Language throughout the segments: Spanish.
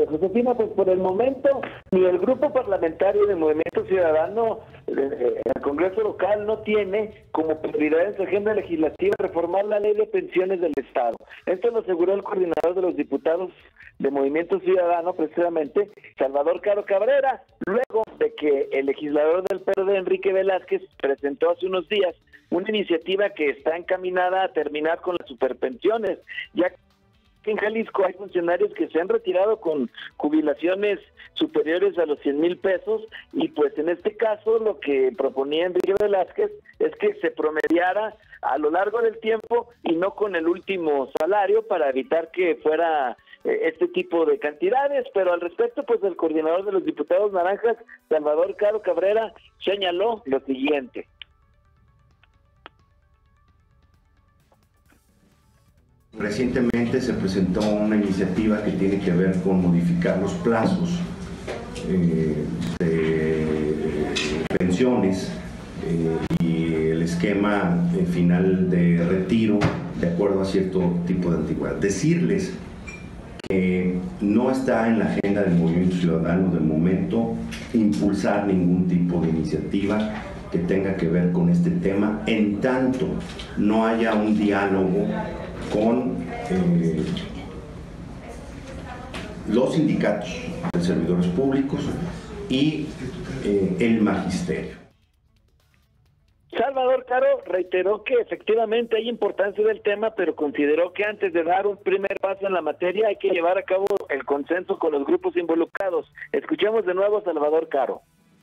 Josefina, pues por el momento ni el grupo parlamentario de Movimiento Ciudadano en el Congreso local no tiene como prioridad en su agenda legislativa reformar la ley de pensiones del Estado. Esto lo aseguró el coordinador de los diputados de Movimiento Ciudadano, precisamente, Salvador Caro Cabrera, luego de que el legislador del PRD, Enrique Velázquez, presentó hace unos días una iniciativa que está encaminada a terminar con las superpensiones, ya que en Jalisco hay funcionarios que se han retirado con jubilaciones superiores a los 100,000 pesos, y pues en este caso lo que proponía Enrique Velázquez es que se promediara a lo largo del tiempo y no con el último salario, para evitar que fuera este tipo de cantidades. Pero al respecto, pues el coordinador de los diputados naranjas, Salvador Caro Cabrera, señaló lo siguiente. Recientemente se presentó una iniciativa que tiene que ver con modificar los plazos de pensiones y el esquema final de retiro de acuerdo a cierto tipo de antigüedad. Decirles que no está en la agenda del Movimiento Ciudadano de momento impulsar ningún tipo de iniciativa que tenga que ver con este tema, en tanto no haya un diálogo con los sindicatos de servidores públicos y el magisterio. Salvador Caro reiteró que efectivamente hay importancia del tema, pero consideró que antes de dar un primer paso en la materia hay que llevar a cabo el consenso con los grupos involucrados. Escuchemos de nuevo a Salvador Caro.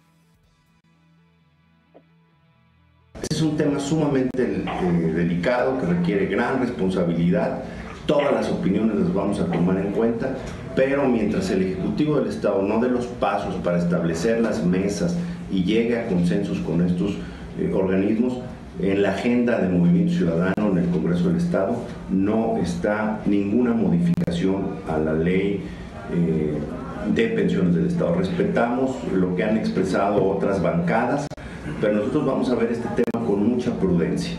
Es un tema sumamente delicado que requiere gran responsabilidad. Todas las opiniones las vamos a tomar en cuenta, pero mientras el Ejecutivo del Estado no dé los pasos para establecer las mesas y llegue a consensos con estos organismos, en la agenda del Movimiento Ciudadano en el Congreso del Estado no está ninguna modificación a la ley de pensiones del Estado. Respetamos lo que han expresado otras bancadas, pero nosotros vamos a ver este tema con mucha prudencia.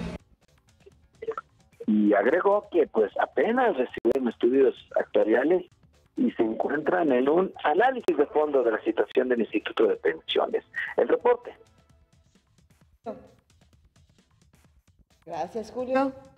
Y agregó que pues apenas recibieron estudios actuariales y se encuentran en un análisis de fondo de la situación del Instituto de Pensiones. El reporte. Gracias, Julio.